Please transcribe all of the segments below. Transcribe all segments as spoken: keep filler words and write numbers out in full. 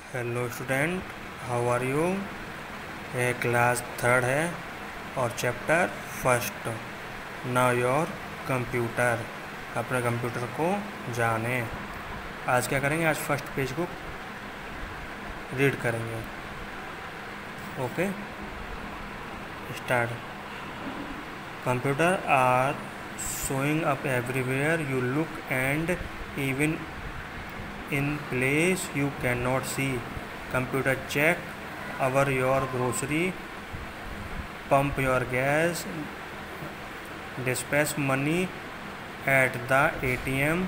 Hello student, how are you. ये class third है और chapter first. Now your computer. अपने कंप्यूटर को जाने। आज क्या करेंगे? आज फर्स्ट पेज को रीड करेंगे। Okay, start. Computer are showing up everywhere you look and even in place you cannot see. Computer check over your grocery, pump your gas, dispatch money at the A T M,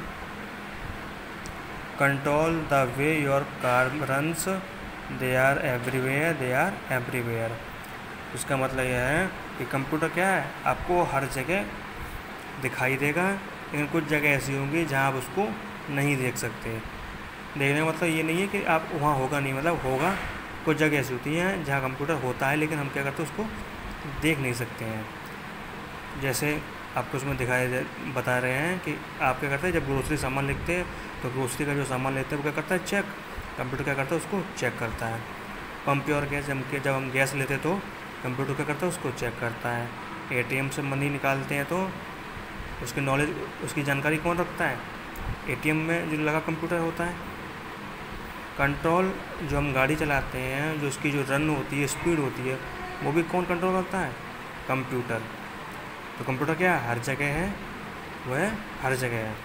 control the way your car runs. They are everywhere, they are everywhere. इसका मतलब यह है कि computer क्या है, आपको हर जगह दिखाई देगा, लेकिन कुछ जगह ऐसी होंगी जहाँ आप उसको नहीं देख सकते। देखने का मतलब ये नहीं है कि आप वहाँ होगा नहीं, मतलब होगा। कुछ जगह ऐसी होती हैं जहाँ कंप्यूटर होता है लेकिन हम क्या करते हैं, उसको देख नहीं सकते हैं। जैसे आपको उसमें दिखाई दे बता रहे हैं कि आप क्या करते हैं, जब ग्रोसरी सामान लिखते हैं तो ग्रोसरी का जो सामान लेते हैं वो क्या करता है, चेक। कंप्यूटर क्या करता है, उसको चेक करता है। पंप और गैस, जब जब हम गैस लेते तो कंप्यूटर क्या करता है, उसको चेक करता है। ए टी एम से मनी निकालते हैं तो उसकी नॉलेज, उसकी जानकारी कौन रखता है? ए टी एम में जो लगा कंप्यूटर होता है। कंट्रोल, जो हम गाड़ी चलाते हैं, जो उसकी जो रन होती है, स्पीड होती है, वो भी कौन कंट्रोल करता है? कंप्यूटर। तो कंप्यूटर क्या है, हर जगह है, वह हर जगह है।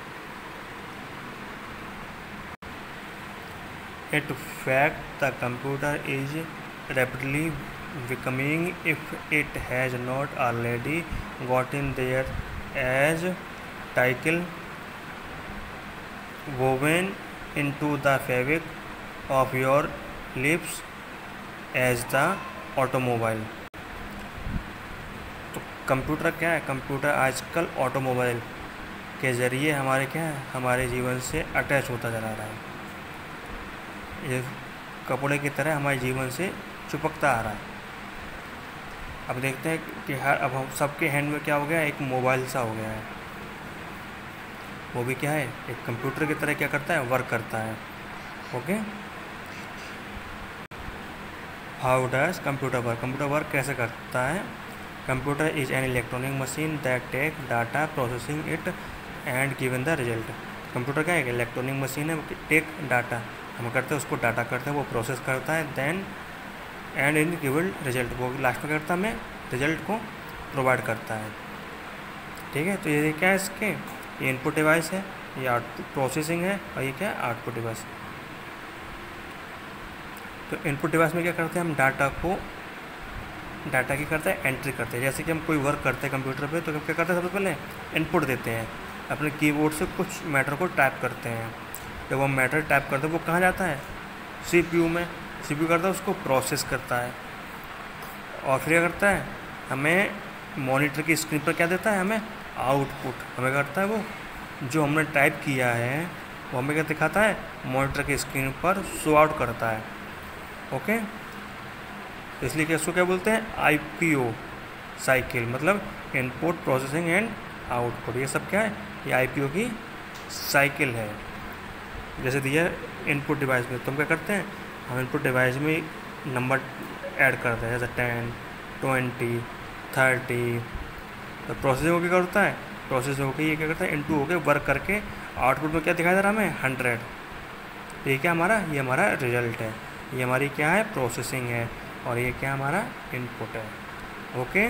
It fact the computer is rapidly becoming, if it has not already gotten there, as title woven into the fabric of your lips as the automobile. तो कंप्यूटर क्या है, कंप्यूटर आजकल ऑटोमोबाइल के ज़रिए हमारे क्या है, हमारे जीवन से अटैच होता चला रहा है। ये कपड़े की तरह हमारे जीवन से चिपकता आ रहा है। अब देखते हैं कि हर अब हम सबके हैंड में क्या हो गया है, एक मोबाइल सा हो गया है। वो भी क्या है, एक कंप्यूटर की तरह क्या करता है, वर्क करता है। Okay, how does computer work. Computer work कैसे करता है? Computer is an electronic machine that take data, processing it and given the result. Computer क्या है, इलेक्ट्रॉनिक मशीन है। टेक डाटा, हम करते हैं उसको डाटा करते हैं, वो प्रोसेस करता है, then and in given result, वो लास्ट में करता है, हमें रिजल्ट को प्रोवाइड करता है। ठीक है, तो ये क्या है, इसके ये इनपुट डिवाइस है, ये आउटपुट प्रोसेसिंग है, और ये क्या है, आउटपुट डिवाइस। तो इनपुट डिवाइस में क्या करते हैं, हम डाटा को डाटा की करते हैं, एंट्री करते हैं। जैसे कि हम कोई वर्क करते हैं कंप्यूटर पे, तो हम क्या करते हैं, सबसे पहले इनपुट देते हैं, अपने कीबोर्ड से कुछ मैटर को टाइप करते हैं। जब वो मैटर टाइप करते हैं वो कहाँ जाता है, सी पी यू में। सी पी यू करता है, उसको प्रोसेस करता है, और फिर क्या करता है, हमें मॉनिटर की स्क्रीन पर क्या देता है, हमें आउटपुट। हमें करता है वो जो हमने टाइप किया है वो हमें क्या दिखाता है, मॉनिटर की स्क्रीन पर शो आउट करता है। ओके, तो इसलिए क्या, इसको क्या बोलते हैं, आई पी ओ साइकिल, मतलब इनपुट, प्रोसेसिंग एंड आउटपुट। ये सब क्या है, ये आई पी ओ की साइकिल है। जैसे दिया इनपुट डिवाइस में, तो हम क्या करते हैं, हम इनपुट डिवाइस में नंबर ऐड करते हैं, जैसे टेन, ट्वेंटी, थर्टी। तो प्रोसेसिंग होकर क्या करता है, प्रोसेस होकर ये क्या करता है, इनटू होकर वर्क करके आउटपुट में क्या दिखाई दे रहा है, हमें हंड्रेड। तो ये क्या हमारा, ये हमारा रिजल्ट है। ये हमारी क्या है, प्रोसेसिंग है, और ये क्या हमारा इनपुट है। ओके,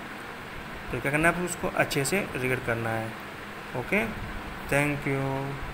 तो क्या करना है, उसको अच्छे से रीड करना है। Okay, thank you.